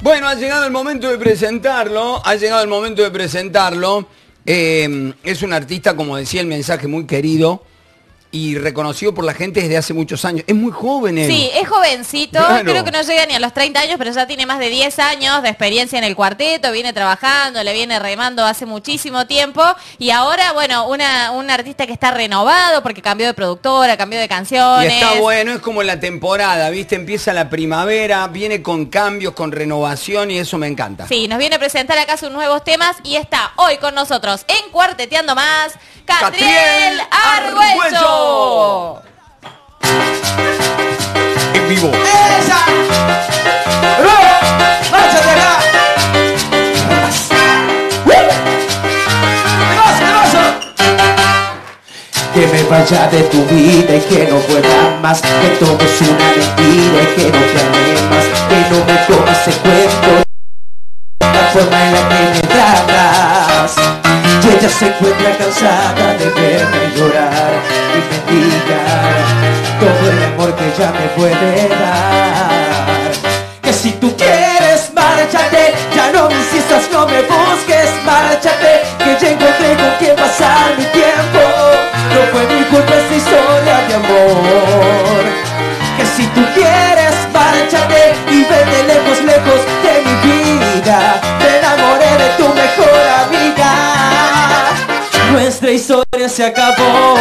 Bueno, ha llegado el momento de presentarlo. Es un artista, como decía el mensaje, muy querido y reconocido por la gente desde hace muchos años. Es muy joven él. Sí, es jovencito, Claro. Creo que no llega ni a los 30 años, pero ya tiene más de 10 años de experiencia en el cuarteto, viene trabajando, le viene remando hace muchísimo tiempo y ahora, bueno, un artista que está renovado porque cambió de productora, cambió de Y canciones. está bueno, es como la temporada, ¿viste? Empieza la primavera, viene con cambios, con renovación y eso me encanta. Sí, nos viene a presentar acá sus nuevos temas y está hoy con nosotros en Cuarteteando Más, Catriel Argüello. En vivo. ¡Esa! ¡Márchate acá! Que me vaya de tu vida y que no vuelva más, que todo es una mentira y que no te ame más, que no me comas el cuento, la forma en la que me tratas. Y ella se encuentra cansada de verme llorar y mendigar todo el amor que ella me puede dar. Que si tú quieres, márchate, ya no me insistas, no me busques, márchate, que ya encontré con quién pasar mi tiempo. No fue mi culpa esta historia de amor. Que si tú quieres, márchate y vete lejos, lejos de mi vida. Me enamoré de tu mejor amiga. Nuestra historia se acabó.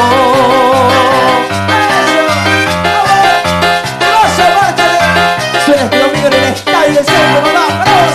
Suena este domingo en el estadio del centro, mamá, ¡vamos!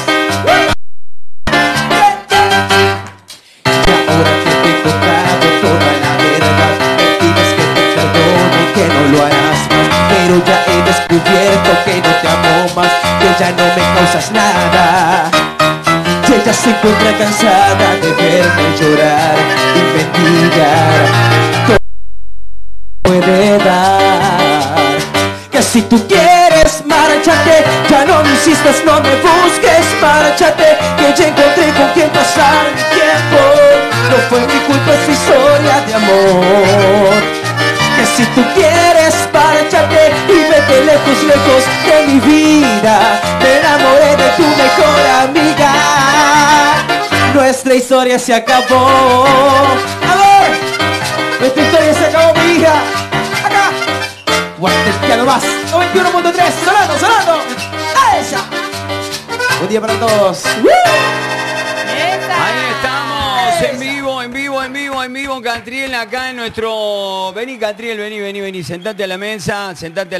Y ahora que te he contado toda la verdad, me pides que te perdone y que no lo harás más, pero ya he descubierto que no te amo más, que ya no me causas nada. Y ella se encuentra cansada de verme llorar y mendigar todo puede dar. Que si tú quieres, márchate, ya no me insistas, no me busques, márchate, que ya encontré con quién pasar mi tiempo. No fue mi culpa esta historia de amor. Que si tú quieres, márchate y vete lejos, lejos de mi vida. Me enamoré de tu mejor amiga. Nuestra historia se acabó. ¡Amor! Nuestra historia se acabó, mi hija. Acá. Cuarteteando Más, 91.3, sonando, sonando. ¡A esa! Buen día para todos. Ahí estamos, en vivo, Catriel, acá en nuestro... Vení, Catriel, vení, sentate a la mesa.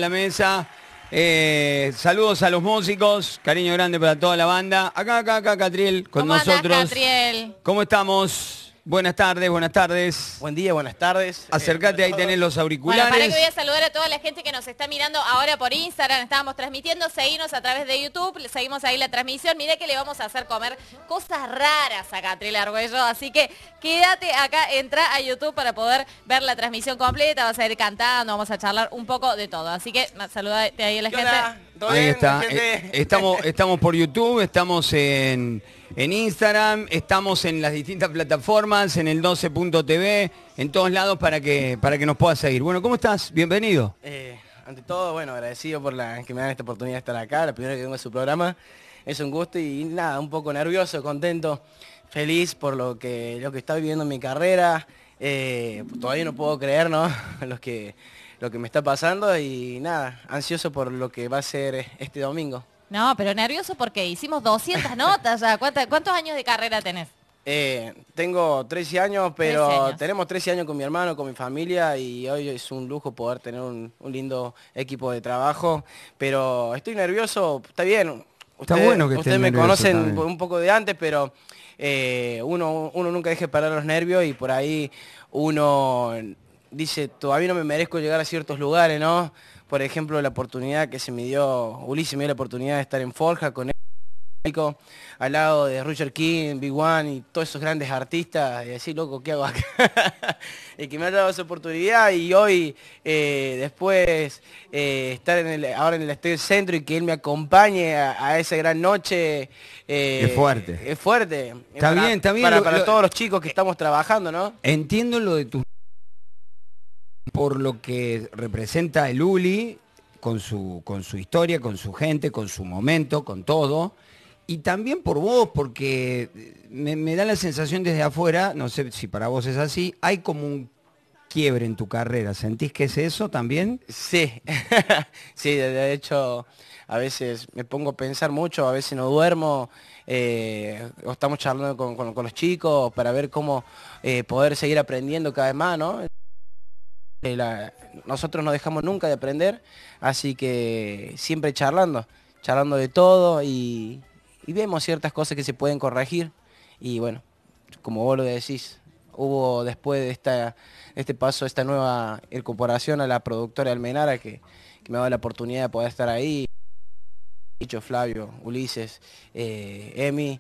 Saludos a los músicos, cariño grande para toda la banda. Acá, Catriel, con ¿Cómo andás, nosotros. Catriel? ¿Cómo estamos? Buenas tardes. Buen día, buenas tardes. Acércate, ahí tenés los auriculares. Bueno, para que voy a saludar a toda la gente que nos está mirando ahora por Instagram, estábamos transmitiendo, seguimos a través de YouTube, seguimos ahí la transmisión, mira que le vamos a hacer comer cosas raras a Catriel Argüello, así que quédate acá, entra a YouTube para poder ver la transmisión completa, vas a ir cantando, vamos a charlar un poco de todo, así que saludate ahí a la gente. Ahí está, estamos por YouTube, estamos en Instagram, estamos en las distintas plataformas, en el 12.tv, en todos lados para que nos puedas seguir. Bueno, ¿cómo estás? Bienvenido. Ante todo, bueno, agradecido por que me dan esta oportunidad de estar acá, la primera que vengo a su programa. Es un gusto y nada, un poco nervioso, contento, feliz por lo que está viviendo en mi carrera. Todavía no puedo creer, ¿no? lo que me está pasando y nada, ansioso por lo que va a ser este domingo. No, pero nervioso porque hicimos 200 notas ya. ¿Cuántos años de carrera tenés? Tengo 13 años, pero 13 años. tenemos 13 años con mi hermano, con mi familia y hoy es un lujo poder tener un lindo equipo de trabajo, pero estoy nervioso, está bien. Está bueno que estés ustedes me nervioso conocen también. un poco de antes, pero uno nunca deje parar los nervios y por ahí uno dice, todavía no me merezco llegar a ciertos lugares, ¿no? Por ejemplo, la oportunidad que Ulises me dio la oportunidad de estar en Forja con él, al lado de Roger King, Big One y todos esos grandes artistas, y decir, loco, ¿qué hago acá? Y que me ha dado esa oportunidad y hoy, después, estar ahora en el Estadio Centro y que él me acompañe a esa gran noche. Es fuerte. Es fuerte. Está bien. Para todos los chicos que estamos trabajando, ¿no? Entiendo lo de tus... por lo que representa el Uli, con su historia, con su gente, con su momento, con todo. Y también por vos, porque me da la sensación desde afuera, no sé si para vos es así, hay como un quiebre en tu carrera. ¿Sentís que es eso también? Sí, sí, de hecho a veces me pongo a pensar mucho, a veces no duermo, o estamos charlando con los chicos para ver cómo poder seguir aprendiendo cada vez más, ¿no? Nosotros no dejamos nunca de aprender, así que siempre charlando de todo y vemos ciertas cosas que se pueden corregir y bueno, como vos lo decís, hubo después de este paso, esta nueva incorporación a la productora Almenara que me ha dado la oportunidad de poder estar ahí. Dicho Flavio, Ulises, Emi,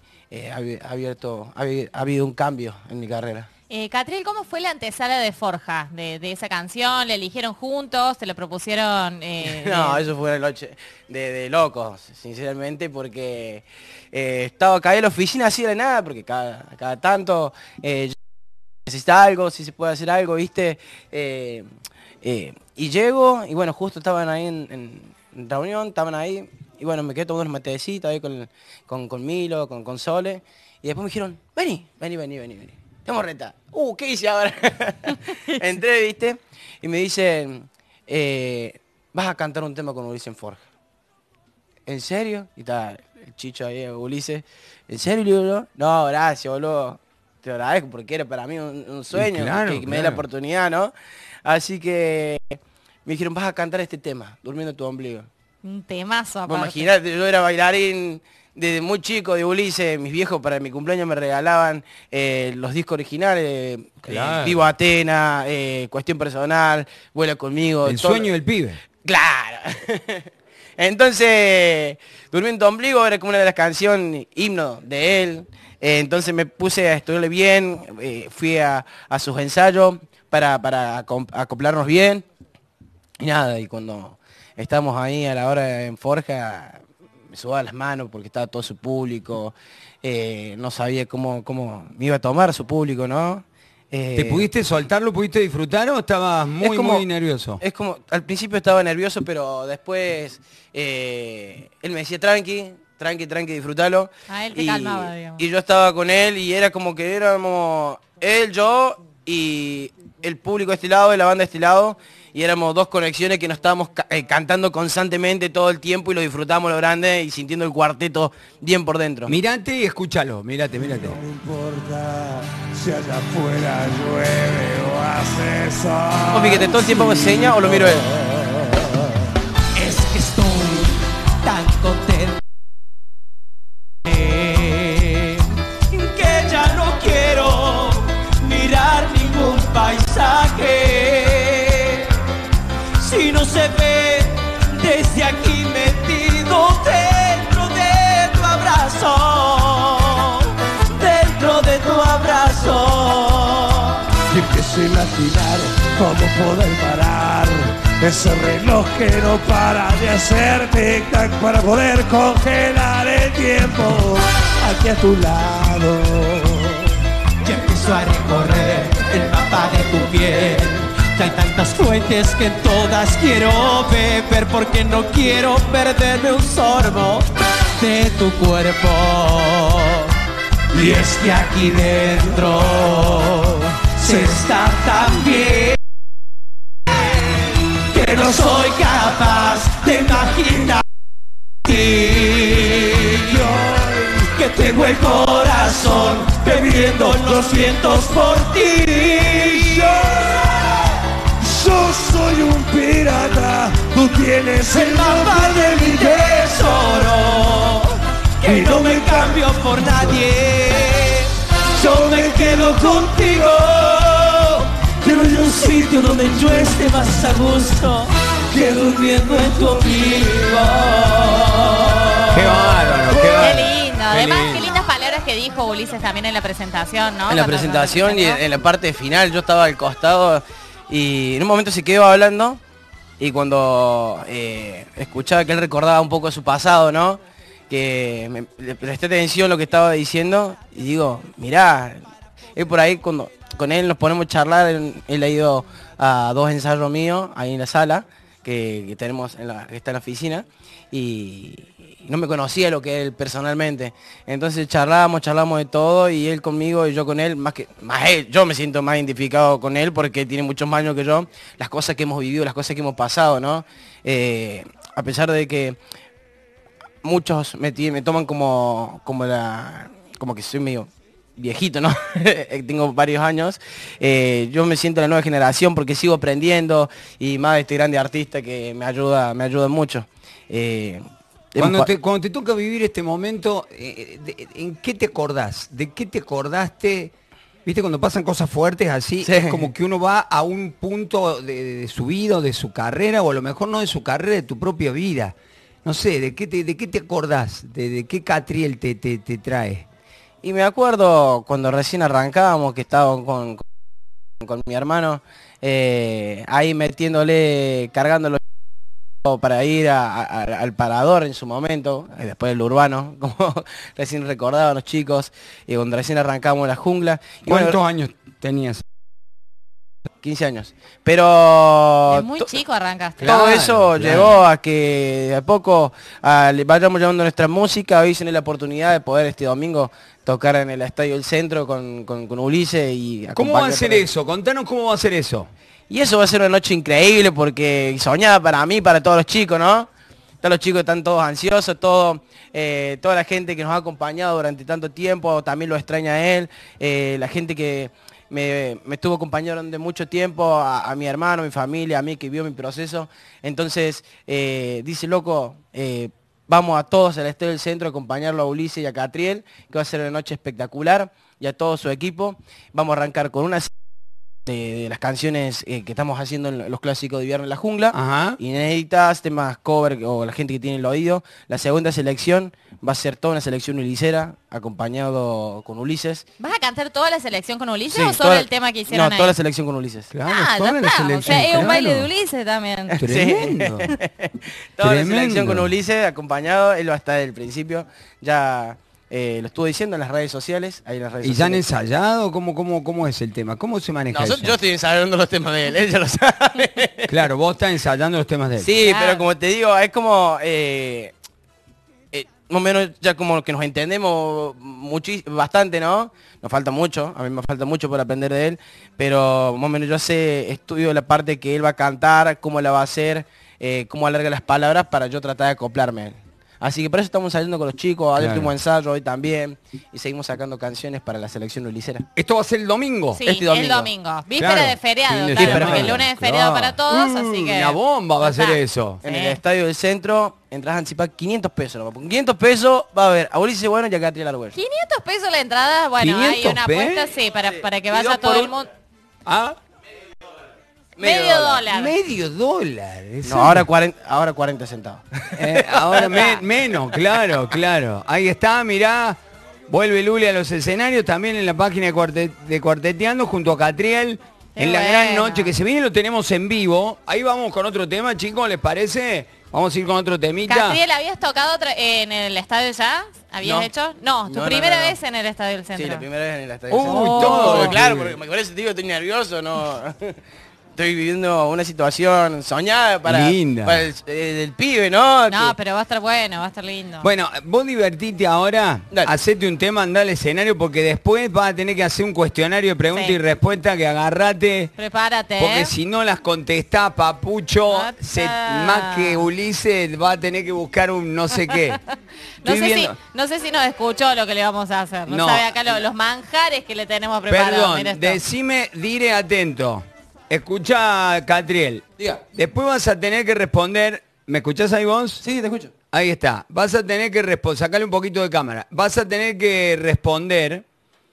ha habido un cambio en mi carrera. Catriel, ¿cómo fue la antesala de Forja de esa canción? ¿Le eligieron juntos? ¿Se lo propusieron? No, eso fue una noche de locos, sinceramente, porque estaba acá en la oficina así de nada, porque cada tanto necesita algo, si se puede hacer algo, ¿viste? Y llego, y bueno, justo estaban ahí en reunión, estaban ahí, y bueno, me quedé tomando unos matecitos ahí con Milo, con Sole, y después me dijeron, vení. Estamos reta. ¿Qué hice ahora? Entré, ¿viste? Y me dicen, vas a cantar un tema con Ulises en Forja. ¿En serio? Y está el chicho ahí, Ulises. ¿En serio? Le digo, no, gracias, boludo. Te agradezco porque era para mí un sueño, claro, que me dé la oportunidad, ¿no? Así que me dijeron, vas a cantar este tema, Durmiendo tu ombligo. Un temazo aparte. Imagínate, yo era bailarín desde muy chico de Ulises, mis viejos para mi cumpleaños me regalaban los discos originales, Claro. Vivo Atena, Cuestión Personal, Vuela Conmigo. El sueño del pibe. Claro. Entonces, Durmiendo tu ombligo era como una de las canciones, himno de él. Entonces me puse a estudiarle bien, fui a sus ensayos para acoplarnos bien. Y nada, y cuando estábamos ahí a la hora en Forja, me subaba las manos porque estaba todo su público, no sabía cómo me iba a tomar su público, ¿no? ¿Te pudiste soltarlo, pudiste disfrutar o estabas muy nervioso? Es como, al principio estaba nervioso, pero después él me decía, tranqui, disfrútalo. A él te calmaba, digamos. Y yo estaba con él y era como que éramos él, yo y el público de este lado y la banda de este lado. Y éramos dos conexiones que nos estábamos cantando constantemente todo el tiempo y lo disfrutamos lo grande y sintiendo el cuarteto bien por dentro. Mirate y escúchalo, mirate. No importa si allá afuera llueve o hace sol. ¿Vos fíjate, todo el tiempo me enseña o lo miro él? Es que estoy tan contento que ya no quiero mirar ningún paisaje. Si no se ve desde aquí metido dentro de tu abrazo, dentro de tu abrazo. Y empiezo a imaginar cómo poder parar ese reloj que no para de hacer tic-tac para poder congelar el tiempo aquí a tu lado. Ya empiezo a recorrer el mapa de tu piel. Ya hay tantas fuentes que en todas quiero beber porque no quiero perderme un sorbo de tu cuerpo. Y es que aquí dentro se está tan bien que no soy capaz de imaginar y hoy que tengo el corazón bebiendo los vientos por ti. Yo soy un pirata, tú tienes El mapa de mi tesoro, que no me cambio por nadie. Yo me quedo contigo. Quiero ir a un sitio donde yo esté más a gusto que durmiendo en tu ombligo. Qué bárbaro, Qué lindo. Además, qué lindas palabras que dijo Ulises también en la presentación, ¿no? En la presentación y en la parte final yo estaba al costado y en un momento se quedó hablando y cuando escuchaba que él recordaba un poco de su pasado, ¿no? Que le presté atención a lo que estaba diciendo y digo, mirá, él por ahí cuando con él nos ponemos a charlar, él ha ido a 2 ensayos míos ahí en la sala que tenemos que está en la oficina y no me conocía lo que él personalmente. Entonces charlamos de todo, y él conmigo y yo con él, más él, yo me siento más identificado con él porque tiene muchos más años que yo, las cosas que hemos vivido, las cosas que hemos pasado, ¿no? A pesar de que muchos me toman como que soy medio viejito, ¿no? Tengo varios años. Yo me siento la nueva generación porque sigo aprendiendo, y más de este grande artista que me ayuda mucho. Cuando te toca vivir este momento, ¿en qué te acordás? ¿De qué te acordaste? ¿Viste? Cuando pasan cosas fuertes así, Sí. es como que uno va a un punto de su vida, o de su carrera, o a lo mejor no de su carrera, de tu propia vida. No sé, ¿de qué te acordás? ¿De qué Catriel te trae? Y me acuerdo cuando recién arrancábamos, que estaba con mi hermano, ahí metiéndole, cargándolo para ir al Parador en su momento, después del Urbano, como recién recordaban los chicos, y cuando recién arrancamos la jungla. Y ¿Cuántos bueno, años tenías? 15 años. Pero Es muy chico arrancaste. todo Claro, eso claro. llevó a que de a poco le vayamos llevando nuestra música. Hoy tiene la oportunidad de poder este domingo tocar en el Estadio del Centro con Ulises y ¿Cómo va a acompañar ser por ahí. eso? Contanos cómo va a ser eso. Y eso va a ser una noche increíble, porque soñada para mí, para todos los chicos, ¿no? Todos los chicos están todos ansiosos, toda la gente que nos ha acompañado durante tanto tiempo también lo extraña a él, la gente que me estuvo acompañando durante mucho tiempo, a mi hermano, a mi familia, a mí que vio mi proceso. Entonces, dice, loco, vamos a todos al Estadio del Centro a acompañarlo a Ulises y a Catriel, que va a ser una noche espectacular, y a todo su equipo. Vamos a arrancar con una de las canciones que estamos haciendo en los clásicos de Viernes en la Jungla, Ajá. inéditas, temas cover o la gente que tiene el oído. La segunda selección va a ser toda una selección ulicera, acompañado con Ulises. ¿Vas a cantar toda la selección con Ulises Sí, o solo toda- el tema que hicieron No, ahí? toda la selección con Ulises. Claro, Ah, toda ya la está. O selección, sea, es un baile claro. de Ulises también. Tremendo. Toda Tremendo. la selección con Ulises, acompañado, él va a estar desde el principio. Ya lo estuvo diciendo en las redes sociales. Ahí en las redes ¿Y ya han sociales. ensayado? ¿Cómo es el tema? ¿Cómo se maneja eso? Yo estoy ensayando los temas de él ya lo sabe. Claro, vos estás ensayando los temas de él. Sí, Claro. pero como te digo, es como más o menos ya como que nos entendemos bastante, ¿no? Nos falta mucho, a mí me falta mucho por aprender de él, pero más o menos yo estudio la parte que él va a cantar, cómo la va a hacer, cómo alarga las palabras para yo tratar de acoplarme a él. Así que por eso estamos saliendo con los chicos, ayer Claro. tuvimos ensayo, hoy también, y seguimos sacando canciones para la selección ulicera. ¿Esto va a ser el domingo? Sí, Este domingo. el domingo. Víspera Claro, de feriado, fin de claro, semana. porque el lunes es feriado para todos, así que... Una bomba va a ser Ya está. eso. En Sí. el Estadio del Centro, entras a anticipar 500 pesos. ¿No? Con 500 pesos va a haber a Ulises Bueno y a Catriel Argüello. 500 pesos la entrada, bueno, hay 500 una apuesta, sí, para que Y vaya dos todo por el un- mundo. ¿Ah? Medio dólar. Medio dólar. Eso. No, ahora 40 centavos. Ahora menos, claro. Ahí está, mirá. Vuelve Luli a los escenarios, también en la página de Cuarteteando, junto a Catriel. Qué En la bueno. gran noche que se viene lo tenemos en vivo. Ahí vamos con otro tema, chicos, ¿les parece? Vamos a ir con otro temita. Catriel, ¿habías tocado en el estadio ya? ¿Habías No. hecho? No, tu No, primera no. vez en el estadio del centro. Sí, la primera vez en el Estadio Uy, del Centro. todo. Claro, porque por eso te digo, estoy nervioso, no. Estoy viviendo una situación soñada Linda. para el pibe, ¿no? No, Que- pero va a estar bueno, va a estar lindo. Bueno, vos divertite ahora, Dale. hacete un tema, andá al escenario, porque después vas a tener que hacer un cuestionario de preguntas Sí. y respuestas que agarrate. Prepárate, Porque ¿eh? si no las contestás, papucho, Ata. más que Ulises va a tener que buscar un no sé qué. No Estoy sé, viendo- no sé si nos escuchó lo que le vamos a hacer. No, No. sabe acá los manjares que le tenemos preparados. Perdón, Mira esto. decime, diré atento. Escucha, Catriel. Diga. Después vas a tener que responder. ¿Me escuchás ahí vos? Sí, te escucho. Ahí está. Vas a tener que responder. Sacale un poquito de cámara. Vas a tener que responder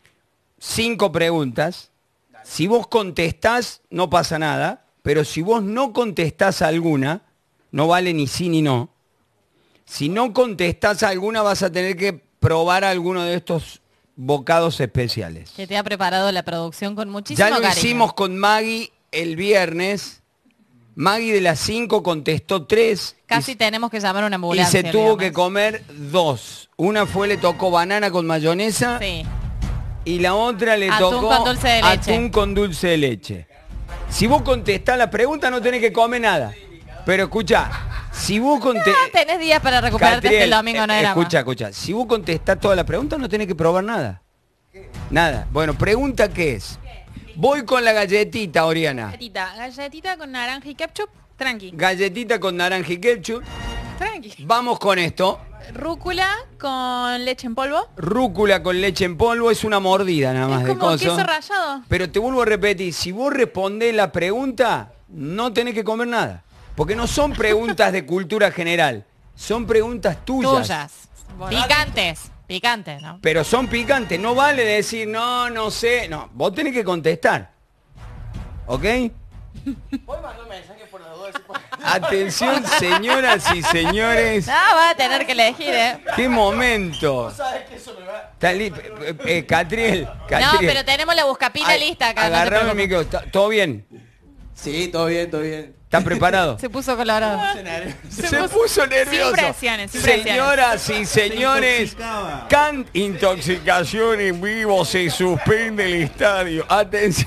5 preguntas. Si vos contestás, no pasa nada. Pero si vos no contestás alguna, no vale ni sí ni no. Si no contestás alguna, vas a tener que probar alguno de estos bocados especiales. Que te ha preparado la producción con muchísimo Ya lo cariño. hicimos con Maggie el viernes. Maggie de las 5 contestó 3. Casi tenemos que llamar a una Y ambulancia. se tuvo que digamos. comer 2. Una fue, le tocó banana con mayonesa. Sí. Y la otra le Atún tocó con dulce de leche. atún con dulce de leche. Si vos contestás la pregunta, no tenés que comer nada. Pero escuchá, Si vos Tenés días para recuperarte hasta el domingo, no era más. escucha. Si vos contestás todas las preguntas, no tenés que probar nada. Nada. Bueno, pregunta ¿qué es? Voy con la galletita, Oriana. Galletita con naranja y ketchup, tranqui. Galletita con naranja y ketchup. Tranqui. Vamos con esto. Rúcula con leche en polvo. Rúcula con leche en polvo es una mordida nada más Es de como coso. queso rallado. Pero te vuelvo a repetir, si vos respondés la pregunta, no tenés que comer nada. Porque no son preguntas de cultura general, son preguntas tuyas. Picantes, ¿no? Pero son picantes, no vale decir, no sé. No, vos tenés que contestar. ¿Ok? ¿Puedes mandar un mensaje por la duda? Atención, señoras y señores. No, va a tener que elegir, ¿eh? ¡Qué momento! ¿Sabes que eso me va? Catriel. No, pero tenemos la buscapina lista acá. Agarrame el micrófono. ¿Todo bien? Sí, todo bien. ¿Estás preparado? Se puso colorado. Se puso nervioso. Sin presiones. Señoras y señores, intoxicación en vivo, se suspende el estadio. Atención.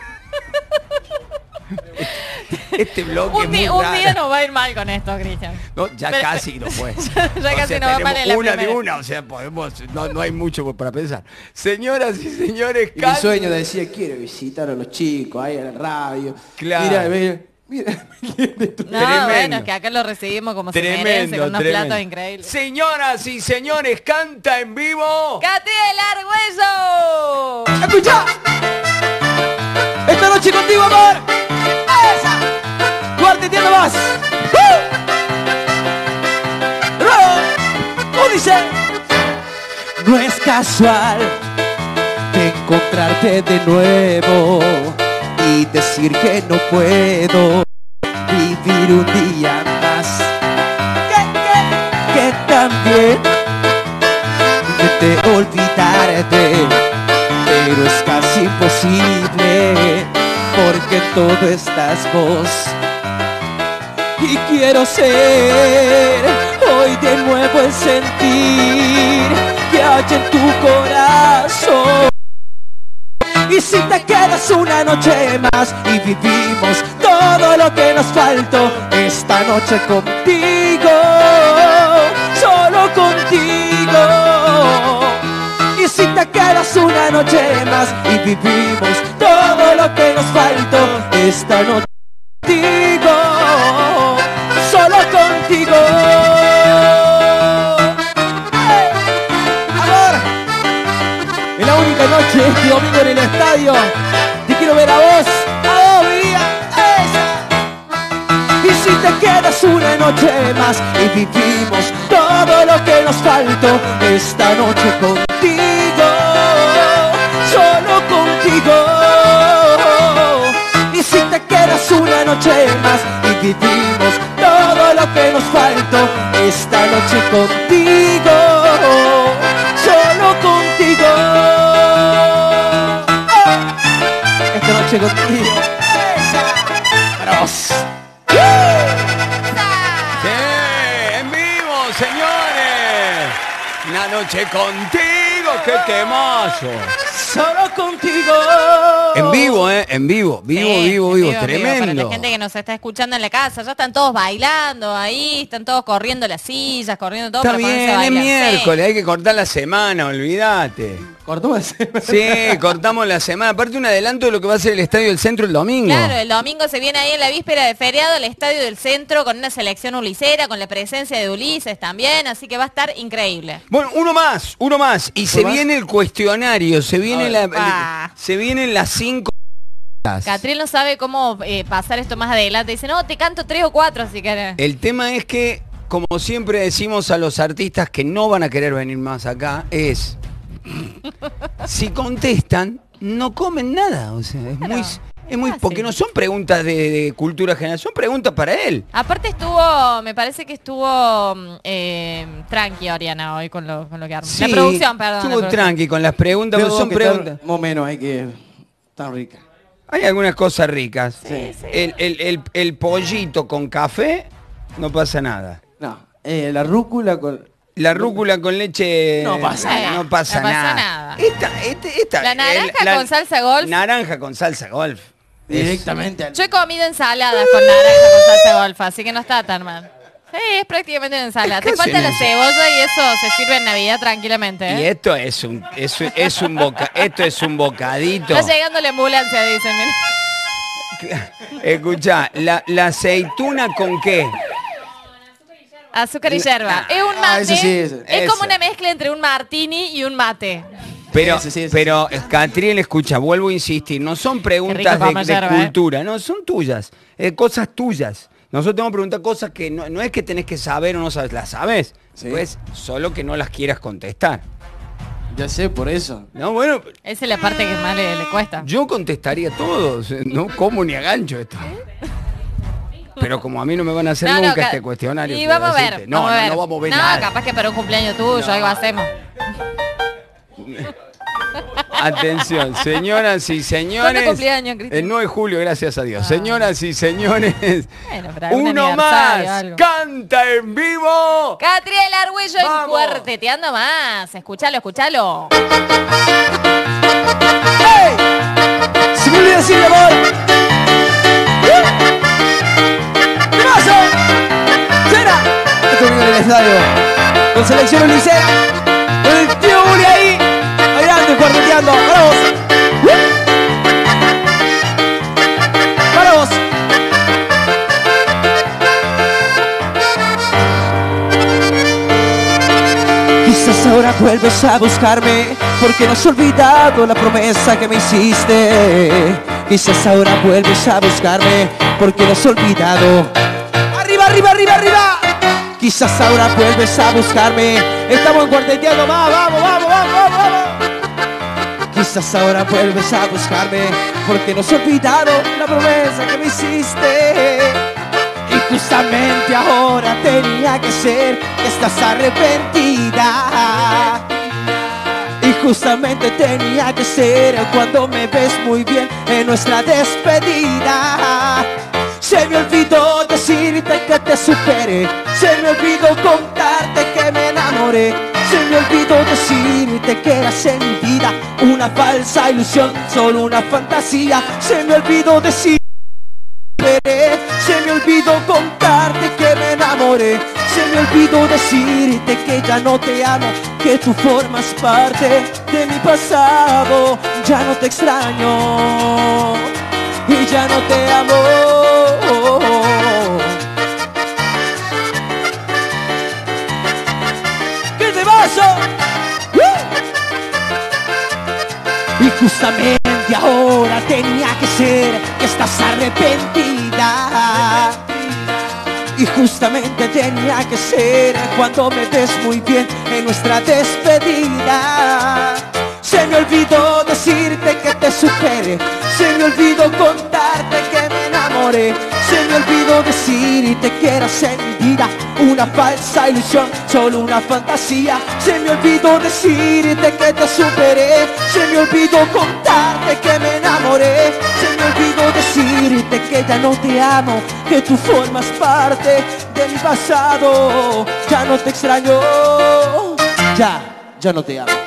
Este bloque Un es muy día raro. nos va a ir mal con esto, Cristian. No, ya Pero- casi no puede. Ya casi nos va mal en la una de primera. una, o sea, podemos, no hay mucho para pensar. Señoras y señores, Y mi sueño decía, quiero visitar a los chicos ahí en la radio. Claro. Mira. No, Tremendo. bueno, es que acá lo recibimos como se merece, con unos platos increíbles. Señoras y señores, canta en vivo. ¡Catriel Argüello! ¡Escucha! Esta noche contigo, amor. ¡Esa! ¡Duarte, entiendo más! Dice, no es casual de encontrarte de nuevo y decir que no puedo vivir un día más. Que también de olvidarte, pero es casi imposible porque en todo estás vos. Y quiero ser hoy de nuevo el sentir que hay en tu corazón. Y si te quedas una noche más y vivimos todo lo que nos faltó esta noche contigo, solo contigo. Y si te quedas una noche más y vivimos todo lo que nos faltó esta noche contigo, solo contigo. Amor, en la única noche este domingo en el estadio, te quiero ver a vos, y si te quedas una noche más y vivimos todo lo que nos faltó esta noche contigo, solo contigo. Y si te quedas una noche más y vivimos todo lo que nos faltó esta noche contigo, solo contigo. Esta noche contigo. Para vos. Sí, en vivo, señores. Una noche contigo, qué temazo. Solo contigo. En vivo, en vivo, vivo, tremendo. Para la gente que nos está escuchando en la casa, ya están todos bailando ahí, están todos corriendo las sillas, corriendo todo Está para ponerse bien, a es bailar. miércoles, hay que cortar la semana, olvídate. ¿Cortamos? Sí, cortamos la semana. Aparte un adelanto de lo que va a ser el Estadio del Centro el domingo. Claro, el domingo se viene ahí en la víspera de feriado el Estadio del Centro con una selección ulicera, con la presencia de Ulises también, así que va a estar increíble. Bueno, uno más. Y se viene el cuestionario, se viene se vienen las 5. Catriel no sabe cómo pasar esto más adelante. Dice, no, te canto 3 o 4 si querés. El tema es que, como siempre decimos a los artistas que no van a querer venir más acá, es... si contestan, no comen nada. O sea, es muy porque no son preguntas de cultura general, son preguntas para él. Aparte me parece que estuvo tranqui Oriana hoy con lo que armó. Sí, La producción, perdón. estuvo tranqui con las preguntas, pero son preguntas. Más o menos hay que estar rica. Hay algunas cosas ricas. Sí. El pollito con café, no pasa nada. No, la rúcula con... La rúcula con leche No pasa nada. no pasa nada. Esta, La naranja con salsa golf. Naranja con salsa golf. Directamente al... Yo he comido ensaladas con naranja con salsa golfa, así que no está tan mal. Es prácticamente una ensalada. Te casi falta una la cebolla y eso se sirve en Navidad tranquilamente. Y esto es un bocadito. Está llegando la ambulancia, dicen. Mira. Escuchá, la aceituna con qué? Azúcar y yerba. Es un mate. ese sí, ese. Es Eso. como una mezcla entre un martini y un mate. Pero, Sí. Catriel, escucha, vuelvo a insistir, no son preguntas rico comer de yerba, cultura, no, son tuyas, cosas tuyas. Nosotros tenemos que preguntar cosas que no es que tenés que saber o no sabes, las sabes, Sí. pues solo que no las quieras contestar. Ya sé, por eso. No, bueno, Esa es la parte que más le cuesta. yo contestaría todo, no como ni agancho esto. Pero como a mí no me van a hacer nunca este cuestionario. Y quiero vamos a ver. decirte. No, vamos a ver. no vamos a ver No, nada. capaz que para un cumpleaños tuyo, algo hacemos. Atención, señoras y señores. ¿Cuándo cumpleaños, Cristian? El 9 de julio, gracias a Dios. Señoras y señores, Bueno, pero algún uno aniversario, más. algo. Canta en vivo. Catriel Argüello en Vamos. Cuarteteando Más. Escuchalo, escuchalo. Se me olvidó decirle, amor. ¿Qué pasa? ¡Cera! Esto viene en el estadio. Con selección Ulicea. Con el tío Uli ahí. Bailando y cuarteteando. Para vos. Para vos. Quizás ahora vuelves a buscarme porque no has olvidado la promesa que me hiciste. Quizás ahora vuelves a buscarme porque no has olvidado. ¡Arriba, arriba, arriba, arriba! Quizás ahora vuelves a buscarme. Estamos en Cuarteteando Más. ¡Vamos, vamos, vamos, vamos, vamos! Quizás ahora vuelves a buscarme porque no has olvidado la promesa que me hiciste. Y justamente ahora tenía que ser que estás arrepentida. Y justamente tenía que ser cuando me ves muy bien en nuestra despedida. Se me olvidó decirte que te superé. Se me olvidó contarte que me enamoré. Se me olvidó decirte que eras en mi vida una falsa ilusión, solo una fantasía. Se me olvidó decir. Se me olvidó contarte que me enamoré. Se me olvidó decirte que ya no te amo, que tú formas parte de mi pasado. Ya no te extraño y ya no te amo. ¿Qué te pasa? Y justamente ahora tenía que ser que estás arrepentida. Y justamente tenía que ser cuando me ves muy bien en nuestra despedida. Se me olvidó decirte que te superé. Se me olvidó contarte que me enamoré. Se me olvidó decirte que eras en mi vida una falsa ilusión, solo una fantasía. Se me olvidó decirte que te superé. Se me olvidó contarte que me enamoré. Se me olvidó decirte que ya no te amo, que tú formas parte de mi pasado. Ya no te extraño. Ya no te amo.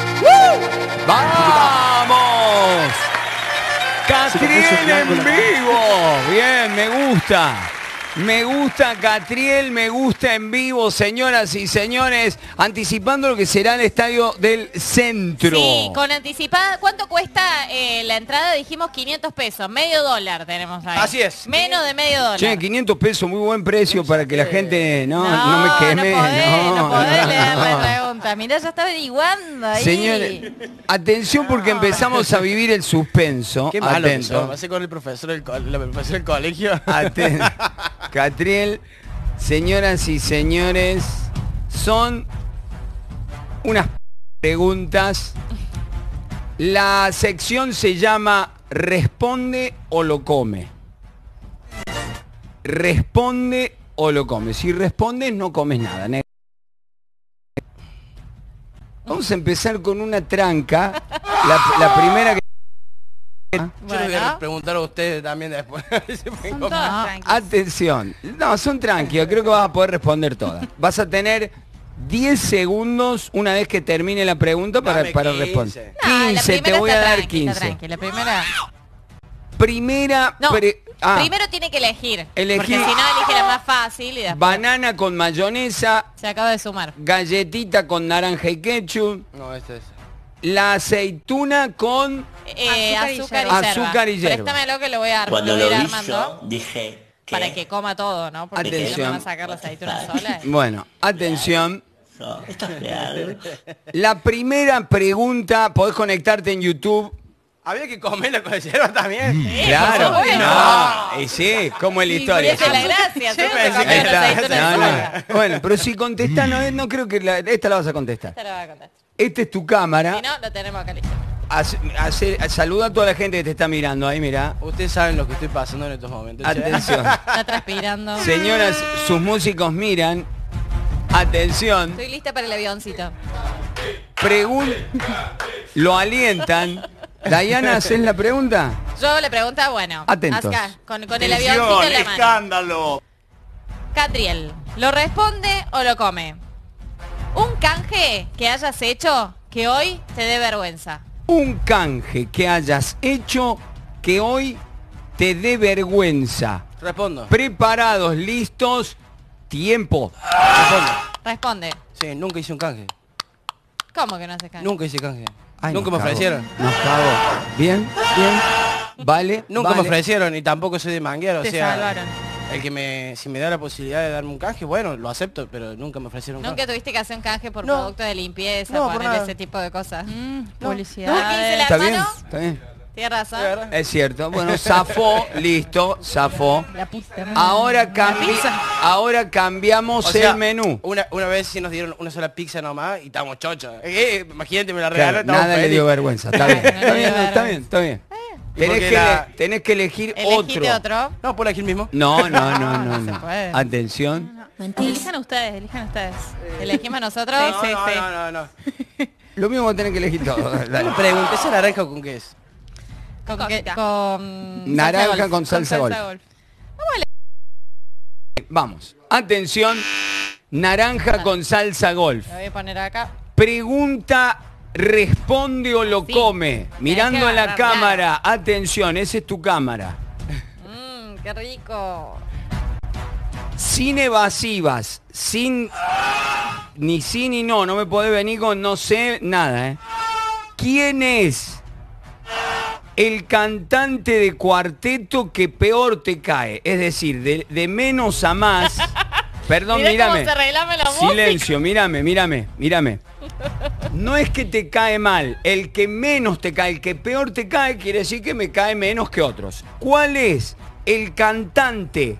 ¡Vamos! Catriel en vivo. Bien, me gusta. Me gusta Catriel, me gusta en vivo, señoras y señores, anticipando lo que será el Estadio del Centro. Sí, con anticipada. ¿Cuánto cuesta la entrada? Dijimos 500 pesos, medio dólar tenemos ahí. Así es. Menos de medio dólar. Che, 500 pesos, muy buen precio para que la gente no me queme. No podés leer la no. pregunta. Mirá, ya está averiguando ahí. Señores, atención porque empezamos a vivir el suspenso. Qué malo que Atento. sos. Pasé con el profesor del, la profesora del colegio. Catriel, señoras y señores, son unas preguntas. La sección se llama Responde o lo come. Responde o lo come. Si respondes no comes nada. Vamos a empezar con una tranca. La primera que... Yo les voy a Bueno. preguntar a ustedes también después. Si pueden Son comer. todas tranquilas. Atención. No, son tranquilos. Creo que vas a poder responder todas. Vas a tener 10 segundos una vez que termine la pregunta para Dame responder. 15. No, la 15, te primera voy a está dar tranqui, está 15. tranqui. La primera. Primera... No, Primero tiene que elegir. Elegí. Porque si no, elige la más fácil y después Banana con mayonesa, se acaba de sumar. galletita con naranja y ketchup, No, este es. la aceituna con... Azúcar y yerba. yerba. Préstamelo que lo voy a, Cuando lo voy a lo ir vi armando. yo, dije que... Para que coma todo, ¿no? Porque Atención. no me va a sacar las aceitunas solas. Bueno, atención. No, esto es real. La primera pregunta, podés conectarte en YouTube. Había que comerlo con yerba también. Claro, bueno. no, y sí, como es la Y historia. esa es la gracia. Sí, tú me te decís comes que las está- aceitunas No, solas. no. Bueno, pero si contestás, no creo que esta la vas a contestar. Esta la voy a contar. Esta es tu cámara. Si no, lo tenemos acá listo. Saluda a toda la gente que te está mirando ahí, mira. Ustedes saben lo que estoy pasando en estos momentos. che. Atención. Está transpirando. Señoras, sus músicos miran. Atención. Estoy lista para el avioncito. Lo alientan. Diana, ¿haces la pregunta? Yo le pregunta, bueno, Atentos. acá, con el avioncito en la mano. ¡Escándalo! Catriel, ¿lo responde o lo come? Un canje que hayas hecho que hoy te dé vergüenza. Un canje que hayas hecho que hoy te dé vergüenza. Respondo. Preparados, listos, tiempo. Respondo. Responde. Sí, nunca hice un canje. ¿Cómo que no haces canje? Nunca hice canje. Ay, Nunca me nos cagó. ofrecieron. Nos cagó. Bien, bien. Vale. Nunca vale. me ofrecieron y tampoco soy de manguero. Te O sea, salvaron. si me da la posibilidad de darme un canje, bueno, lo acepto, pero nunca me ofrecieron un Nunca canje. tuviste que hacer un canje por No. producto de limpieza, No, por ponerle nada. ese tipo de cosas. Publicidad. No, ¿quién se la- ¿Está bien? hermano? ¿Está bien? Tienes razón. ¿De verdad? Es cierto. Bueno, zafó, listo, zafó. La puta madre. Ahora cambiamos O sea, el menú. Una vez sí nos dieron una sola pizza nomás y estábamos chochos. Imagínate, me la Claro, regalaron. estábamos nada le felices. dio vergüenza. Está bien, No está le bien, dio está bien, está bien. Tenés porque que, la- tenés que elegir Elegiste otro. otro. No, por aquí el mismo. No. No se puede. Atención. Elijan ustedes, elijan ustedes. Elegimos nosotros. Sí, sí. No. Lo mismo tenés que elegir todo. Dale. Pregunté, ¿esa naranja con qué es? Con, Cosita. con Naranja salsa golf. con salsa golf. Vamos. Atención. Naranja con salsa golf. Lo voy a poner acá. Pregunta, responde o lo Sí. come. Mirando que a la agarrar, cámara. Atención, esa es tu cámara. Qué rico. Sin evasivas, sin ni sí ni no me podés venir con no sé nada, ¿eh? ¿Quién es el cantante de cuarteto que peor te cae? Es decir, de menos a más. Perdón, Mirá cómo mírame. se reclama la música. Silencio, mírame. No es que te cae mal, el que menos te cae, el que peor te cae, quiere decir que me cae menos que otros. ¿Cuál es el cantante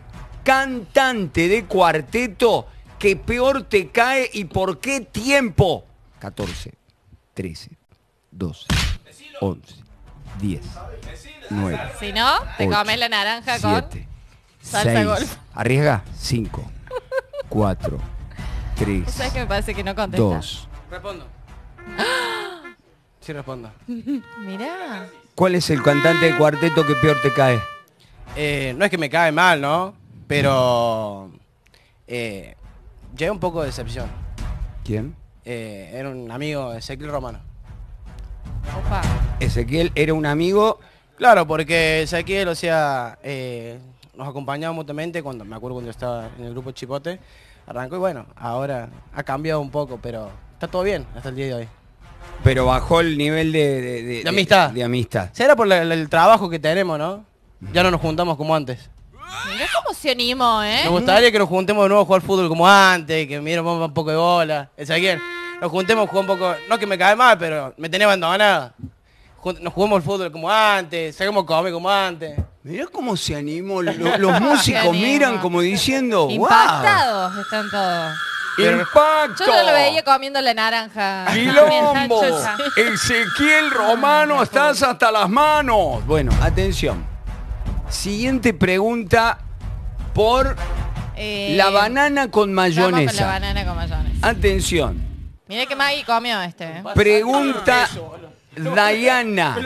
de cuarteto que peor te cae y por qué tiempo? 14, 13, 12, 11, 10, 9, Si no, te 8, comes la naranja con 7, salsa 6, golf. arriesga, 5, 4, 3, ¿Sabes que me parece que no contesta? 2. Respondo. Sí, respondo. Mirá. ¿Cuál es el cantante de cuarteto que peor te cae? No es que me cae mal, ¿no? Pero llega un poco de decepción. ¿Quién? Era un amigo, Ezequiel Romano. Opa. Ezequiel era un amigo. Claro, porque Ezequiel, o sea, nos acompañaba mutuamente cuando, me acuerdo cuando estaba en el grupo Chipote, arrancó y bueno, ahora ha cambiado un poco, pero está todo bien hasta el día de hoy. Pero bajó el nivel de amistad. De amistad. Será por el trabajo que tenemos, ¿no? Ya no nos juntamos como antes. Mirá cómo se animó, ¿eh? Me gustaría que nos juntemos de nuevo a jugar fútbol como antes, que miremos un poco de bola. Ezequiel, nos juntemos a jugar un poco, no que me cae mal, pero me tenía abandonado. Nos jugamos el fútbol como antes, saquemos a comer como antes. Mirá cómo se animó. Los músicos Se anima. miran como diciendo, ¡wow! Impactados están todos. ¡Impacto! Yo no lo veía comiendo la naranja. ¡Quilombo! Chocha. Ezequiel Romano, estás hasta las manos. Bueno, atención. Siguiente pregunta por la banana con Vamos con la mayonesa. banana con mayonesa. Atención. Mira que Maggie comió este. ¿eh? Pregunta Diana.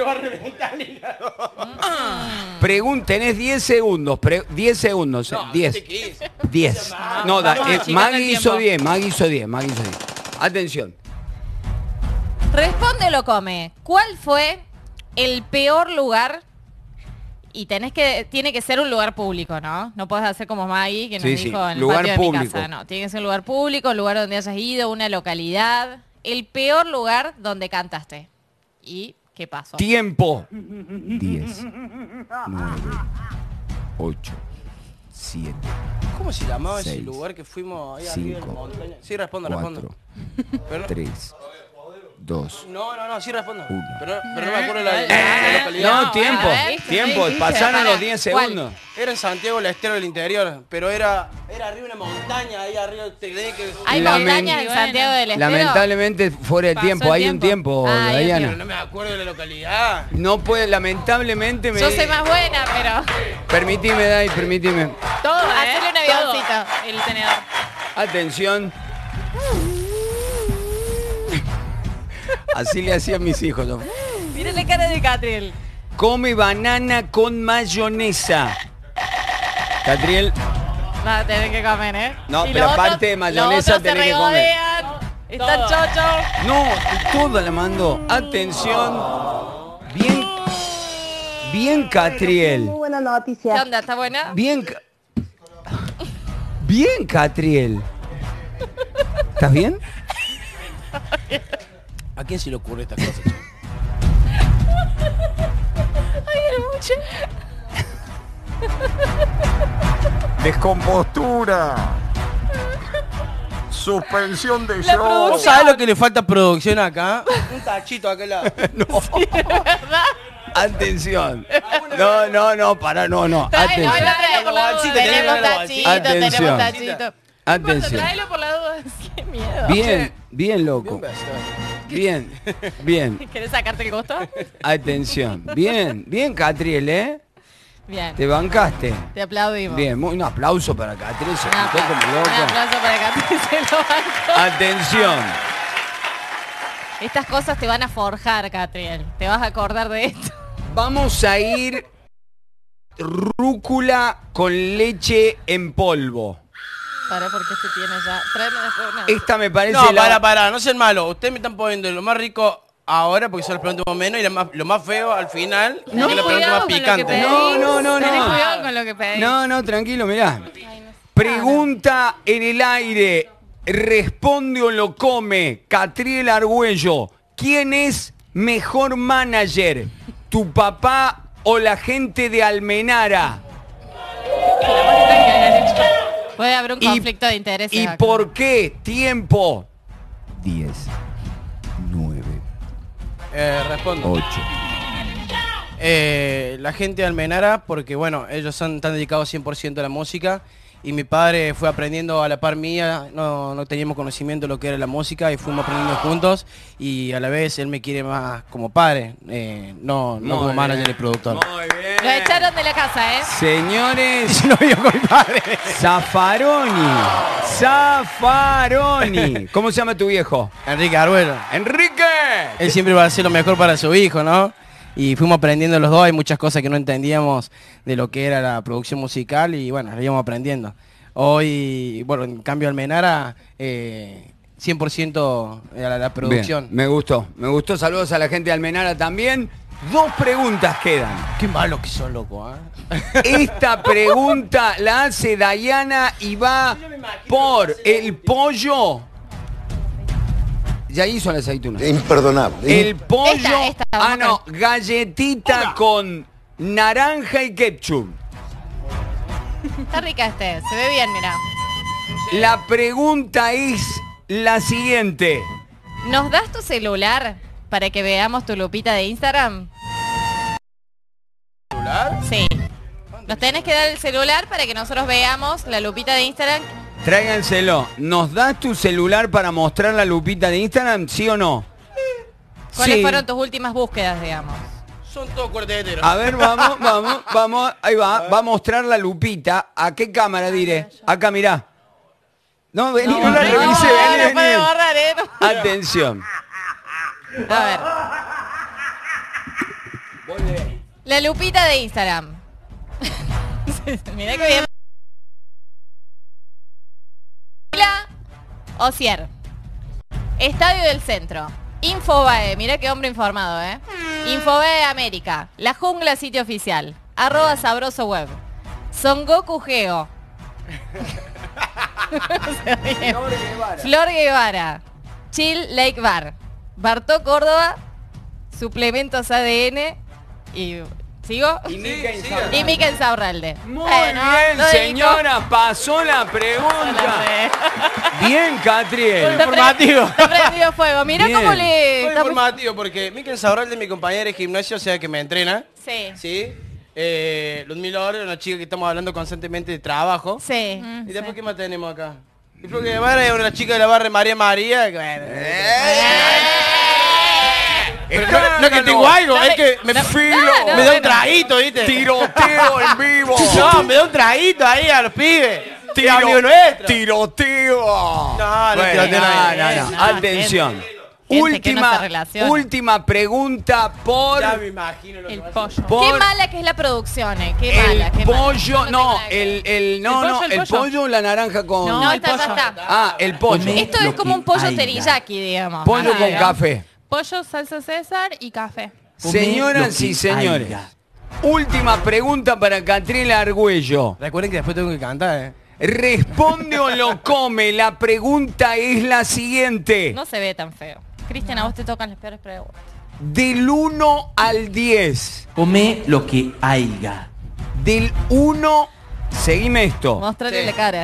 Tenés 10 segundos. 10 segundos. 10. 10. No, Vamos achicando Maggie el hizo tiempo. 10. Maggie hizo 10. Atención. Responde o lo come. ¿Cuál fue el peor lugar Y tiene que ser un lugar público, ¿no? No podés hacer como Maggie, que nos Sí, sí, dijo en el lugar patio de público. mi casa. No, tiene que ser un lugar público, un lugar donde hayas ido, una localidad. El peor lugar donde cantaste. ¿Y qué pasó? Tiempo. 10, 9, 8, 7, ¿Cómo se llamaba ese 6, lugar que fuimos ahí arriba de la 5, montaña? Sí, respondo. 4, Pero no- 3, 2. No, sí respondo. Uno. Pero no me acuerdo la localidad. No, tiempo, a ver, tiempo. ¿qué dice? Pasaron Pará, los 10 ¿cuál? segundos. Era en Santiago del Estero del Interior, pero era arriba una montaña, ahí arriba tenés que... ¿Hay Lamen- montañas en Santiago del Estero? Lamentablemente fuera de Pasó tiempo, el hay un tiempo, tiempo. Ah, hay un Dayana. Pero no me acuerdo de la localidad. No puede, lamentablemente me... Yo soy más buena, pero... Permitime, Day, permitime. Todo, Hacele un avioncito. Todo. El tenedor. Atención. Así le hacían mis hijos. ¿no? Miren la cara de Catriel. Come banana con mayonesa. Catriel, Va a tener que comer, ¿eh? No, Y pero los aparte de otros- mayonesa los otros tenés se que comer. regodean, están Todo. chochos. no, toda la mando. Atención. Bien, bien, Catriel. Buena ¿Qué noticia. onda? ¿Está buena? Bien, bien, Catriel. ¿Estás bien? ¿A quién se le ocurre estas cosas? che? Descompostura. Suspensión de show. ¿Vos sabés lo que le falta a producción acá? Un tachito acá al lado. Atención. No, para, no. No, Atención. no, tráelo por la duda. Tenemos Tenemos tachito, tachito, tenemos Atención. tachito. Atención. Tráelo por la duda. Qué miedo. Bien, loco. Bien. ¿Querés sacarte el gusto? Atención. Bien, Catriel, ¿eh? Bien. Te bancaste. Te aplaudimos. Bien, un aplauso para Catriel, se Un quitó como aplauso. loco. Un aplauso para Catriel, se lo bancó. Atención. Estas cosas te van a forjar, Catriel. Te vas a acordar de esto. Vamos a ir rúcula con leche en polvo. Para porque este tiene ya. Tráeme después una. Esta me parece No, la... para, no sean malos. Ustedes me están poniendo lo más rico ahora porque se lo preguntamos menos y lo más feo al final No, que lo pregunto más picante. No. Tenés cuidado con lo que pedís. No, tranquilo, mirá. Pregunta en el aire. Responde o lo come. Catriel Argüello. ¿Quién es mejor manager? ¿Tu papá o la gente de Almenara? Puede haber un Y- conflicto de intereses ¿Y acá. por qué? Tiempo. 10, 9, Respondo. 8. La gente de Almenara, porque bueno, ellos están dedicados 100% a la música y mi padre fue aprendiendo a la par mía, no teníamos conocimiento de lo que era la música y fuimos aprendiendo juntos y a la vez él me quiere más como padre, no como manager y productor. Muy bien. Lo echaron de la casa, ¿eh? Señores, No vivo con mi padre. Zaffaroni. ¿Cómo se llama tu viejo? Enrique Arguello. Enrique. Él siempre va a hacer lo mejor para su hijo, ¿no? Y fuimos aprendiendo los dos, hay muchas cosas que no entendíamos de lo que era la producción musical y bueno, lo íbamos aprendiendo. Hoy, bueno, en cambio Almenara, 100% a la producción. Bien, me gustó. Saludos a la gente de Almenara también. 2 preguntas quedan. Qué malo que son, loco, ¿eh? Esta pregunta la hace Dayana y va por el pollo. Ya hizo la aceituna. Imperdonable. El pollo. Esta, vamos no, con- galletita con naranja y ketchup. Está rica este. Se ve bien, mira. La pregunta es la siguiente. ¿Nos das tu celular para que veamos tu lupita de Instagram? ¿Celular? Sí. Nos tenés que dar el celular para que nosotros veamos la lupita de Instagram. Tráiganselo. ¿Nos das tu celular para mostrar la lupita de Instagram? ¿Sí o no? ¿Cuáles Sí. fueron tus últimas búsquedas, digamos? Son todos cuarteteros. A ver, vamos. Ahí va. Va a mostrar la lupita. ¿A qué cámara diré? Acá, mirá. No, vení, no, la revise, no vení, puede vení. borrar, ¿eh? No. Atención. A ver. La lupita de Instagram. Mirá que bien. Osier. Estadio del Centro. Infobae, mirá qué hombre informado, ¿eh? Infobae América. La Jungla, sitio oficial. @sabrosoweb. Son Goku Geo. Flor Guevara. Chill Lake Bar. Bartó Córdoba. Suplementos ADN. Y... ¿Sigo? Y Mica Insaurralde. Muy Bueno, bien, lo dijo. señora, pasó la pregunta. Bien, Catriel. Está Informativo. Está prendido fuego. Mirá Bien. cómo le... Muy está- informativo porque Miquel Saurralde es mi compañera de gimnasio, o sea que me entrena. Sí. ¿Sí? Ludmila Oro, una chica que estamos hablando constantemente de trabajo. Sí. ¿Y después qué más tenemos acá? Y Flor Guevara es una chica de la barra María María. Que, bueno, pero no es que tengo algo, es que me da un traguito, ¿viste? Tiroteo en vivo. No, me da un traguito ahí a los pibes. Es amigo nuestro. Tiroteo. No, no, Bueno, tiroteo no. No, Atención. gente que no se relaciona. Última pregunta por Ya me imagino lo que El va a pollo. Qué mala que es la producción, qué mala, el qué mala. pollo, no, tengo nada que ver. el pollo, la naranja con... No, el esta ya pollo. está. Ah, el pollo. Esto es como un pollo teriyaki, digamos. Pollo con Claro. café. Pollo, salsa César y café. Señoras y señores, última pregunta para Catriel Argüello. Recuerden que después tengo que cantar, ¿Responde o lo come? La pregunta es la siguiente. No se ve tan feo. Cristian, a vos te tocan las peores preguntas. Del 1 al 10. Come lo que haya. Del 1... Seguime esto. Mostrarle la cara.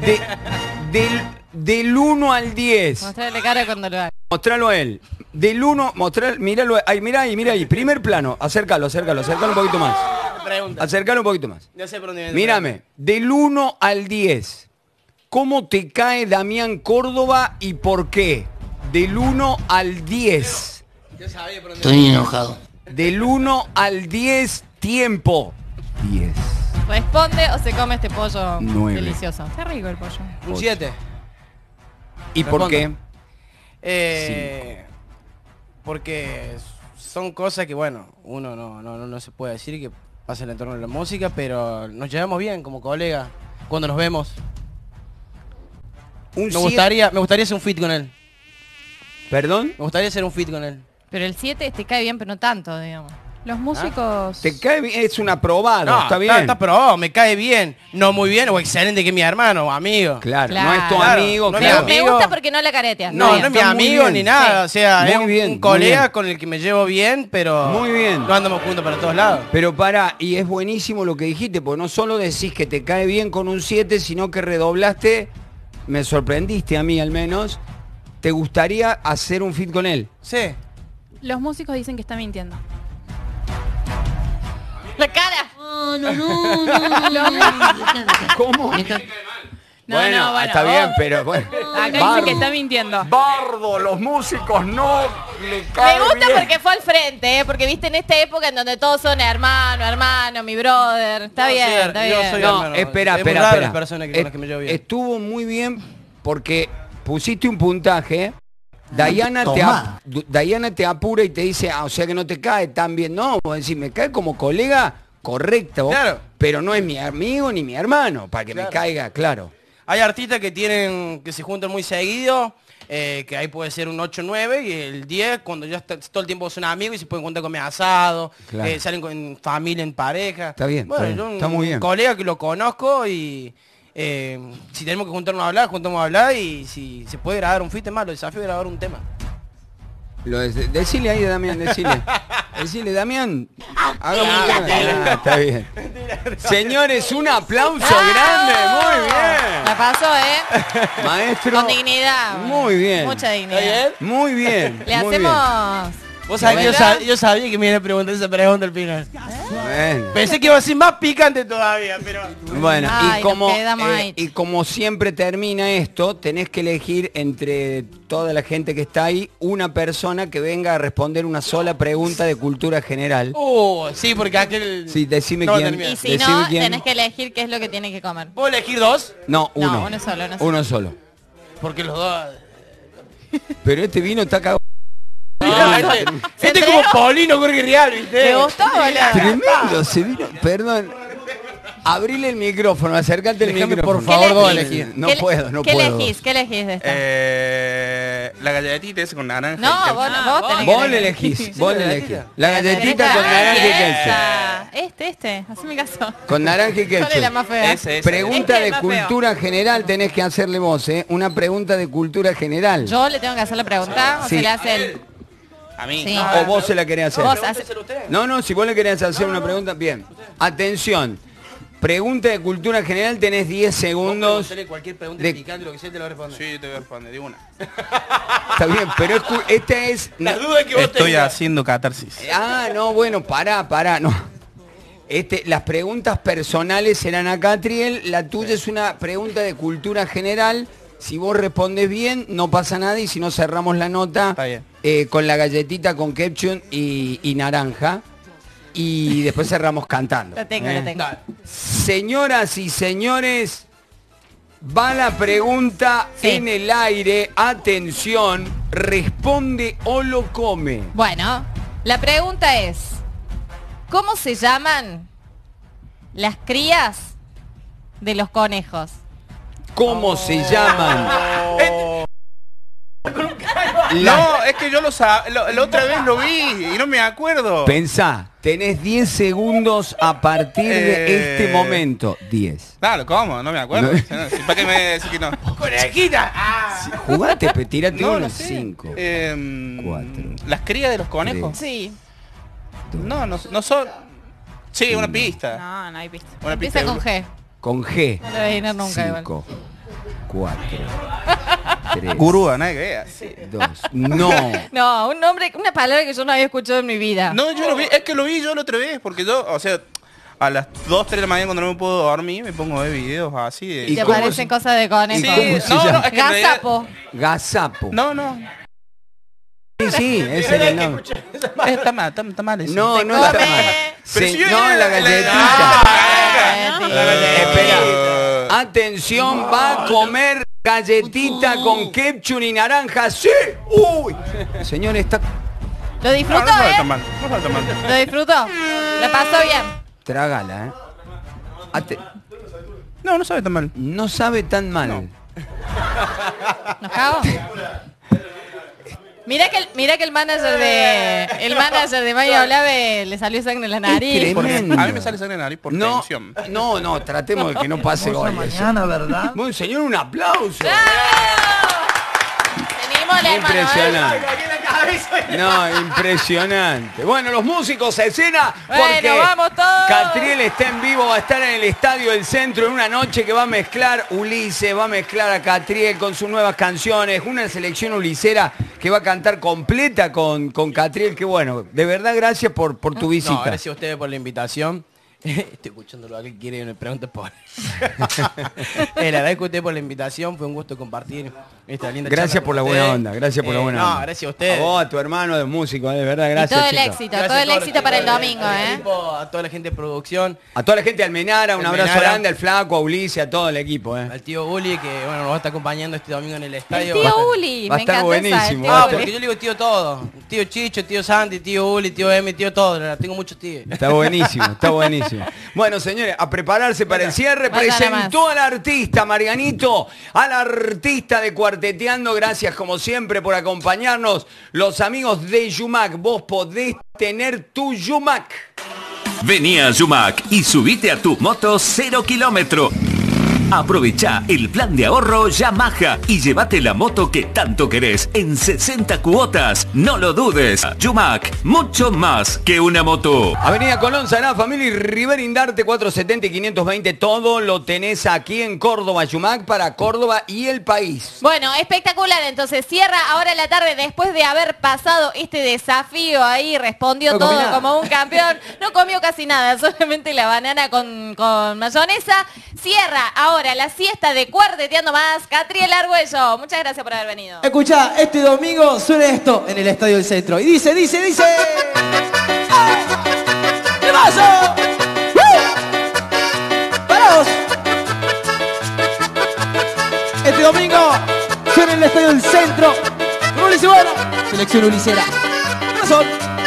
Del 1 al 10. Mostrarle la cara cuando lo haga. Mostralo a él. Del 1, míralo ahí, mira ahí. Primer plano. Acércalo un poquito más. Pregunta. Acércalo un poquito más. Ya sé por dónde viene. Mírame, del 1 al 10. ¿Cómo te cae Damián Córdoba y por qué? Del 1 al 10. Yo sabía por dónde Estoy enojado. Del 1 al 10, tiempo. 10. ¿Responde o se come este pollo 9. delicioso? Qué rico el pollo. Un 7. ¿Y por qué? Porque son cosas que, bueno, uno no se puede decir que pasa en el entorno de la música, pero nos llevamos bien como colegas cuando nos vemos. Un Me siete- gustaría hacer un fit con él. ¿Perdón? Me gustaría hacer un fit con él. Pero el 7 te cae bien, pero no tanto, digamos. Los músicos... Te cae bien, es un aprobado, No, está bien. Está probado, me cae bien. No muy bien o excelente que es mi hermano o amigo. Claro, Claro. no es tu Claro, amigo, no es claro. mi Me amigo. gusta porque no la careteas. No, Está no es bien. mi Está muy amigo bien. ni nada. Sí. O sea, Muy es un bien, muy colega bien. con el que me llevo bien, pero Muy bien. no andamos juntos para todos lados. Pero pará, y es buenísimo lo que dijiste, porque no solo decís que te cae bien con un 7, sino que redoblaste, me sorprendiste a mí al menos, ¿te gustaría hacer un fit con él? Sí. Los músicos dicen que está mintiendo. La cara. ¿Cómo? No, bueno, no, bueno. está bien, pero bueno. Acá dicen que está mintiendo. Bardo, los músicos no le Me cae gusta bien. porque fue al frente, porque viste en esta época en donde todos son hermano, mi brother. Está No, bien, sí, está yo bien. soy No, hermano. espera, Es muy espera. raro las personas con las que me llevo bien. Estuvo muy bien porque pusiste un puntaje. Diana te apura y te dice, o sea que no te cae tan bien. No, vos decís, me cae como colega, correcto. Claro. Pero no es mi amigo ni mi hermano, para que me caiga, claro. Hay artistas que se juntan muy seguido, que ahí puede ser un 8 9 y el 10 cuando ya todo el tiempo son amigos y se pueden juntar a comer asado, Claro. salen con familia, en pareja. Está bien, Bueno, está bien, yo está muy bien. Un colega que lo conozco y si tenemos que juntarnos a hablar, juntamos a hablar y si se puede grabar un fit, más lo desafío de grabar un tema. Decile ahí, Damián, decile. Decile, Damián. Hagamos un tema. Está bien. Señores, un aplauso grande. Muy La bien. pasó, Maestro. Con dignidad. Muy bien. Mucha dignidad. ¿Está bien? Muy bien. Le muy hacemos... Vos sabés que ¿Verdad? yo sabía que me iba a preguntar esa pregunta al final. bien. Bueno. Pensé que iba a ser más picante todavía, pero... Bueno, Ay, y, como, nos quedamos ahí. y como siempre termina esto, tenés que elegir entre toda la gente que está ahí una persona que venga a responder una sola pregunta de cultura general. Sí, porque aquel... Sí, decime No, quién. termina. Y si Decime no, quién. tenés que elegir qué es lo que tiene que comer. ¿Puedo elegir dos? No, uno. uno solo, uno solo. Uno solo. Porque los dos... Pero este vino está cagado. Este es como Paulino Jorge Real, ¿viste? ¿Te gustó, boludo? Tremendo, se vino. Perdón. Abrile el micrófono, acércate el Déjame, micrófono. por favor, vos elegís? elegir. No ¿Qué- puedo, no ¿Qué puedo. elegís? ¿Qué elegís de esta? La galletita esa con naranja. No, vos tenés Vos que le elegir. elegís, vos le la elegís. galletita. La galletita con naranja y queso. haceme caso. Con naranja y ¿Cuál es la ketchup. más fea? Ese. Pregunta Este es de el más feo. cultura general tenés que hacerle vos, ¿eh? Una pregunta de cultura general. Yo le tengo que hacer la pregunta o Sí. se le hace él. A mí. Sí. ¿O vos se la querés hacer? Vos hace- No, si vos le querés hacer una pregunta, bien. Atención. Pregunta de cultura general, tenés 10 segundos. Cualquier pregunta de- picante, lo que sea, te lo voy a responder. Sí, te voy a responder, de una. Está bien, pero esta es... Las dudas que vos Estoy tengas. haciendo catarsis. Ah, no, bueno, pará, no. Las preguntas personales serán a Catriel, la tuya es una pregunta de cultura general. Si vos respondes bien, no pasa nada y si no cerramos la nota Está bien. con la galletita con ketchup y naranja. Y después cerramos cantando. La tengo, la tengo. Señoras y señores, va la pregunta Sí. en el aire. Atención, responde o lo come. Bueno, la pregunta es, ¿cómo se llaman las crías de los conejos? ¿Cómo se llaman? No, es que yo la otra vez lo vi y no me acuerdo. Pensá, tenés 10 segundos a partir de este momento. 10. Claro, ¿cómo? No me acuerdo. No. ¿Para qué me decís que no? ¡Conejita! Jugate, tírate No, uno. no sé. 5. 4. ¿Las crías de los conejos? Sí. No son... Sí, una pista. No, no hay pista. Una Empieza pista. con G. Con G. No lo voy a adivinar nunca igual. 5. 4. 3. Gurúa, nadie que vea. 2. No. No, un nombre, una palabra que yo no había escuchado en mi vida. No, yo lo vi, es que lo vi yo la otra vez, porque yo, o sea, a las 2, 3 de la mañana cuando no me puedo dormir, me pongo a ver videos así de... ¿Y Te cómo aparecen cosas de conejo. ¿Y cómo se no, llama? no, es que en realidad- Gazapo. Gazapo. No. Sí, ese es el nombre. Está mal eso. No, Se no está come. mal. Pero si yo No, era la la- galletita. Galletita. Espera. Atención, va a comer galletita con ketchup y naranja. ¡Sí! ¡Uy! Señor, está... ¿Lo No, disfrutó, no sabe eh? tan mal. No sabe tan mal. ¿Lo disfrutó? ¿La pasó bien? Trágala, ¿eh? No sabe tan mal. No sabe tan mal. ¿Nos cago? Mira que el manager de Maya Olave le salió sangre en la nariz. Tremendo. A mí me sale sangre en la nariz por No, tensión. no, tratemos de que no pase hoy. Mañana, ¿verdad? Bueno, señor, un aplauso. Tenemos la hermano, ¿eh? Impresionante. No, impresionante. Bueno, los músicos a escena porque Bueno, vamos todos. Catriel está en vivo, va a estar en el Estadio del Centro en una noche que va a mezclar Ulises, va a mezclar a Catriel con sus nuevas canciones, una selección ulicera que va a cantar completa con Catriel, que bueno, de verdad gracias por tu visita. No, gracias a ustedes por la invitación. Estoy escuchando lo que quiere y me pregunta por... Le agradezco a ustedes por la invitación, fue un gusto compartir esta linda Gracias charla por la con buena ustedes. onda, gracias por la buena no, onda. gracias a ustedes. A vos, a tu hermano de músico, de verdad, Y gracias. todo el chicos. éxito, Gracias todo a el todos éxito los para el chicos, domingo, al ¿eh? equipo, a toda la gente de producción, A toda la gente de Almenara, un abrazo Almenara. grande al Flaco, a Ulises, a todo el equipo. al tío Uli, que bueno, nos va a estar acompañando este domingo en el El estadio. tío Uli, va a me estar encanta buenísimo, esa, el va tío a Ah, estar- Uli. porque yo le digo tío todo. Tío Chicho, tío Santi, tío Uli, tío Emi, tío todo. Tengo muchos tíos. Está buenísimo, está buenísimo. Bueno, señores, a prepararse para el cierre. Vaya Presentó al artista, Marianito, al artista de Cuarteteando. Gracias, como siempre, por acompañarnos. Los amigos de Yumac, vos podés tener tu Yumac. Vení a Yumac y subite a tu moto 0 kilómetro. Aprovecha el plan de ahorro Yamaha y llévate la moto que tanto querés en 60 cuotas. No lo dudes. Yumac, mucho más que una moto. Avenida Colón, Sagrada Familia y Rivera Indarte, 470 y 520. Todo lo tenés aquí en Córdoba, Yumac, para Córdoba y el país. Bueno, espectacular, entonces cierra ahora la tarde después de haber pasado este desafío ahí, respondió No comí todo nada. como un campeón, no comió casi nada, solamente la banana con mayonesa. Cierra ahora la siesta de Cuarteteando Más, Catriel Argüello, muchas gracias por haber venido. Escucha, este domingo suena esto en el Estadio del Centro. Y dice. ¡Ah! ¡Qué paso! ¡Paraos! Este domingo suena en el Estadio del Centro. Con Ulises Bueno, selección ulicera. Razón.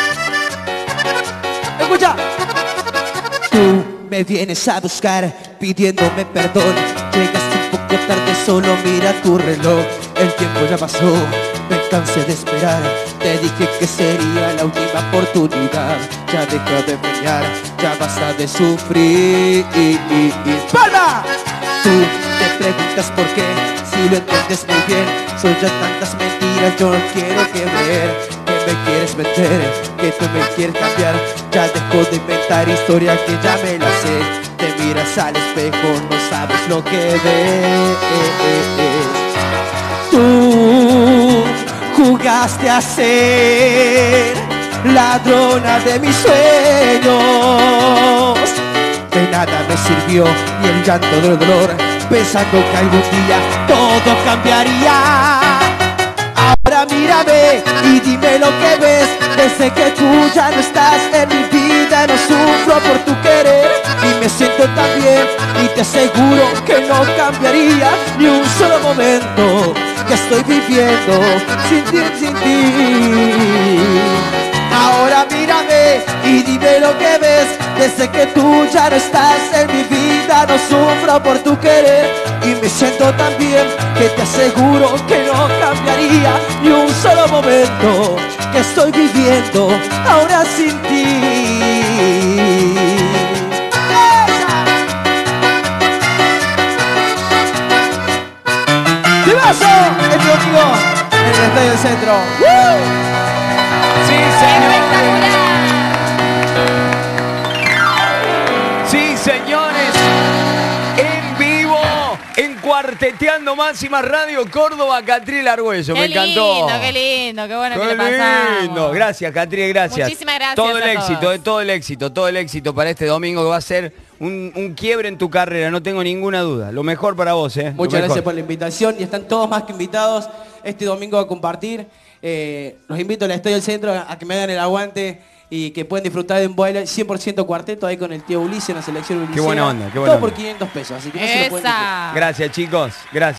Escucha. Tú me vienes a buscar pidiéndome perdón. Llegaste un poco tarde, solo mira tu reloj. El tiempo ya pasó. Ven cansé de esperar. Te dije que sería la última oportunidad. Ya deja de pelear, ya basta de sufrir. ¡Palma! Tú te preguntas por qué, si lo entiendes muy bien. Son ya tantas mentiras, yo no quiero creer que me quieres meter, que tú me quieres cambiar. Ya dejo de inventar historia que ya me la sé. Te miras al espejo, no sabes lo que ves. Tú jugaste a ser ladrona de mis sueños. De nada me sirvió ni el llanto del dolor, pensando que algún día todo cambiaría. Ahora mírame y dime lo que ves. Desde que tú ya no estás en mi vida, no sufro por tu querer y me siento tan bien, y te aseguro que no cambiaría ni un solo momento que estoy viviendo sin ti, sin ti. Ahora mírame y dime lo que ves. Desde que tú ya no estás en mi vida, no sufro por tu querer y me siento tan bien, que te aseguro que no cambiaría ni un solo momento que estoy viviendo ahora sin ti. ¡Vivazo! El domingo en el Estadio del Centro. Sí, señor. Sí, señores. En vivo, en Cuarteteando Máxima Radio Córdoba, Catriel Argüello. Me encantó. Qué lindo, qué bueno Qué que le pasamos. lindo. Gracias, Catriel, gracias. Muchísimas gracias Todo el a éxito, todos. todo el éxito para este domingo, que va a ser un quiebre en tu carrera, no tengo ninguna duda. Lo mejor para vos, ¿eh? Muchas gracias por la invitación y están todos más que invitados este domingo a compartir. Los invito al Estadio del Centro a que me hagan el aguante y que pueden disfrutar de un baile 100% cuarteto ahí con el tío Ulises en la selección Ulises. Qué buena onda, qué buena Todo por onda. 500 pesos, así que no se lo pueden perder. Esa. Gracias, chicos. Gracias.